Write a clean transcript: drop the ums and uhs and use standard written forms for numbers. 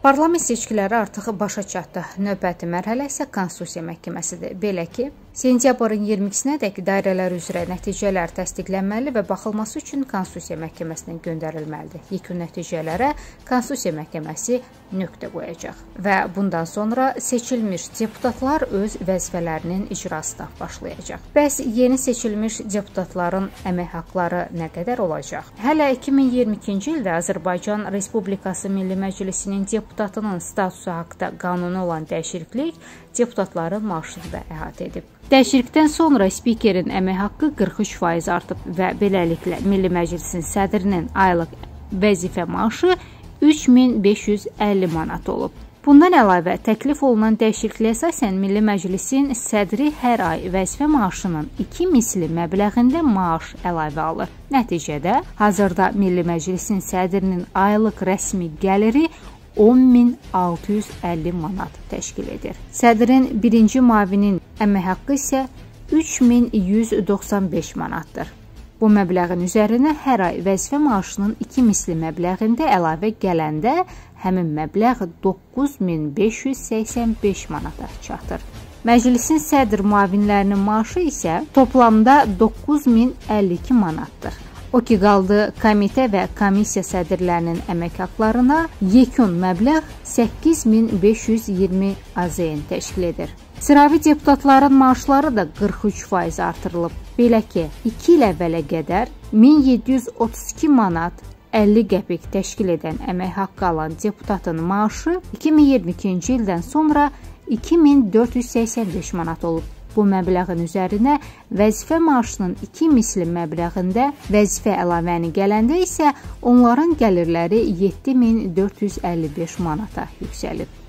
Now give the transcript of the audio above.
Parlament seçkiləri artıq başa çatdı. Növbəti mərhələ isə Konstitusiya Məhkəməsidir. Belə ki, sentyabrın 22-nədək dairələr üzrə nəticələr təsdiqlənməli və baxılması üçün Konstitusiya Məhkəməsinə göndərilməlidir. Yekun nəticələrə Konstitusiya Məhkəməsi nöqtə qoyacaq və bundan sonra seçilmiş deputatlar öz vəzifələrinin icrasına başlayacaq. Bəs yeni seçilmiş deputatların əmək haqqları nə qədər olacaq? Hələ 2022-ci ildə Azərbaycan Respublikası Milli Məclisinin deputatının statusu haqqında qanuni olan dəyişiklik deputatların maaşını da əhatə edib. Dəyişiklikdən sonra spikerin əmək haqqı 43% artıb və beləliklə Milli Məclisin sədrinin aylıq vəzifə maaşı 3550 manat olub. Bundan əlavə, təklif olunan dəyişikliyə əsasən Milli Məclisin sədri hər ay vəzifə maaşının 2 misli məbləğində maaş əlavə alır. Nəticədə, hazırda Milli Məclisin sədrinin aylıq rəsmi gəliri 10.650 manat təşkil edir. Sədrin birinci müavinin əmək haqqı isə 3195 manatdır. Bu məbləğin üzərinə hər ay vəzifə maaşının 2 misli məbləğində əlavə gələndə həmin məbləğ 9585 manata çatır. Məclisin sədr müavinlərinin maaşı isə toplamda 9052 manatdır. O ki qaldı komitə və komissiya sədrlərinin əmək haqqlarına yekun məbləğ 8520 AZN təşkil edir. Sıravi deputatların maaşları da 43% artırılıb. Belə ki, 2 il əvvələ qədər 1732 manat 50 qəpik təşkil edən əmək haqqı alan deputatın maaşı 2022-ci ildən sonra 2485 manat olub. Bu məbləğin üzərinə vəzifə maaşının 2 misli məbləğində vəzifə əlavəni gələndə isə onların gəlirləri 7455 manata yüksəlib.